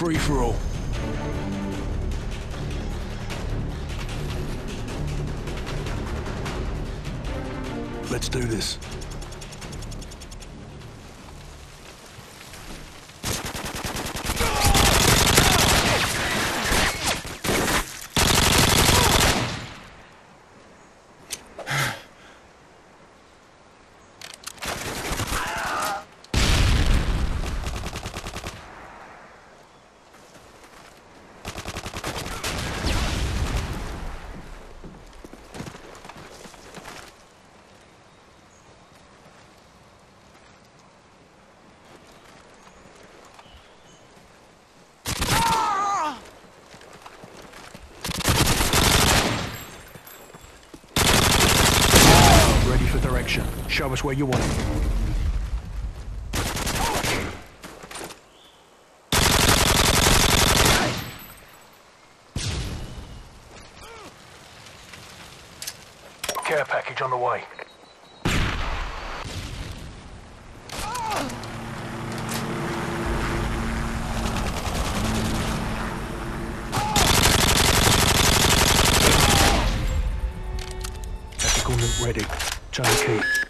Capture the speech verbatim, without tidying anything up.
free-for-all. Let's do this. Ready for direction. Show us where you want it. Care package on the way. Tactical loot ready. Charlie Key.